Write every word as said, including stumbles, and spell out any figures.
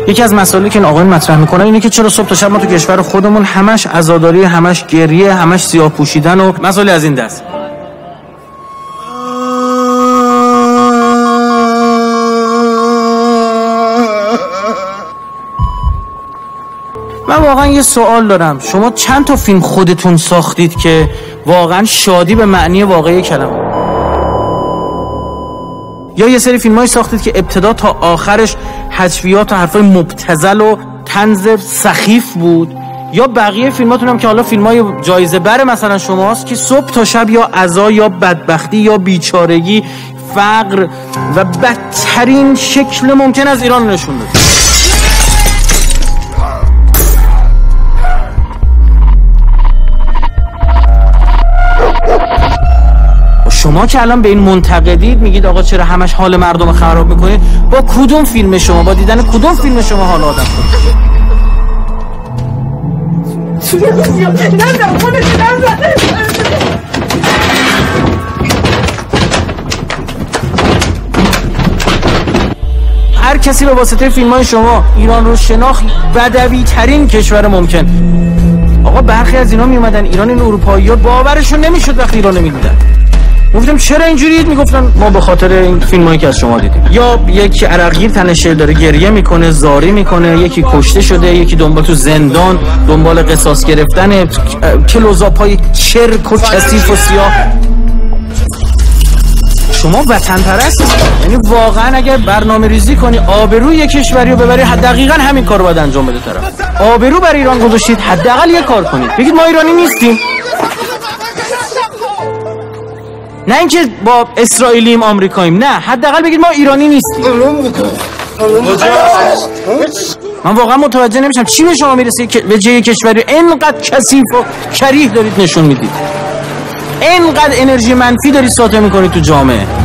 یکی از مسائلی که این آقایون مطرح میکنن اینه که چرا صبح تا شب ما تو کشور خودمون همش عزاداری، همش گریه، همش سیاه پوشیدن و مسائلی از این دست. من واقعا یه سوال دارم، شما چند تا فیلم خودتون ساختید که واقعا شادی به معنی واقعی کلمه؟ یا یه سری فیلمایی ساختید که ابتدا تا آخرش حذفیات و حرفای مبتذل و طنز سخیف بود؟ یا بقیه فیلماتون هم که حالا فیلمای جایزه بر مثلا شماست که صبح تا شب یا عزا یا بدبختی یا بیچارگی، فقر و بدترین شکل ممکن از ایران نشون داد؟ شما که الان به این منتقدید میگید آقا چرا همش حال مردم خراب میکنید، با کدوم فیلم شما، با دیدن کدوم فیلم شما حال آدم کنید؟ هر کسی به واسطه فیلمای شما ایران رو شناخت، بدوی ترین کشور ممکن. آقا برخی از اینا میومدن ایران، این اروپایی‌ها باورشون نمیشد وقتی ایران میدیدن. گفتم چرا اینجورید؟ میگفتن ما به خاطر این فیلمایی که از شما دیدیم. یا یکی عرقگیر تنش داره گریه میکنه، زاری میکنه، یکی کشته شده، یکی دنبال تو زندان دنبال قصاص گرفتن، کلوزاپای چرک و کثیف و سیاه. شما وطن پرست، یعنی واقعا اگر برنامه ریزی کنی آبروی یک کشوری رو ببری، دقیقاً همین کارو باید انجام بده طرف. آبرو برای ایران گذاشتید، حداقل یه کار کنید، بگید ما ایرانی نیستیم. نه اینکه با اسرائیلیم آمریکاییم، نه، حداقل بگید ما ایرانی نیستیم. من واقعا متوجه نمیشم چی به شما میرسه که به جای کشوری اینقدر کثیف و کریه دارید نشون میدید، اینقدر انرژی منفی دارید ساطع میکنید تو جامعه.